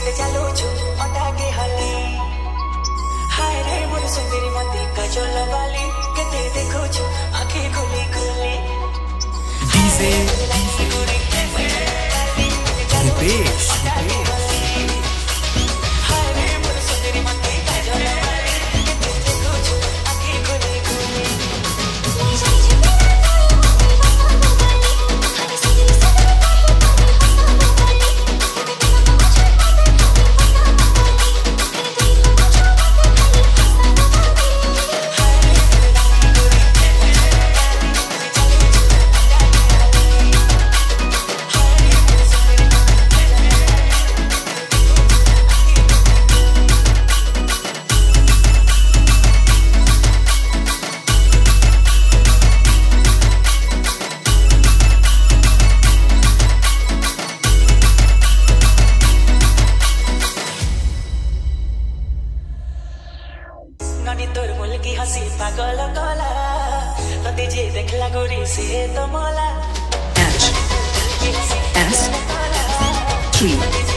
चालू छु अंडा के हली हाय रे मोर सुंदरी मती काजल वाली केते देखो छु आंखें खुली खुली डीजे रुपेश हाय रे मोर सुंदरी मती काजल वाली केते देखो छु आंखें खुली खुली ननी तोर मुल की हंसी पागल कला तते जे देखला गोरी से तो मला H S 3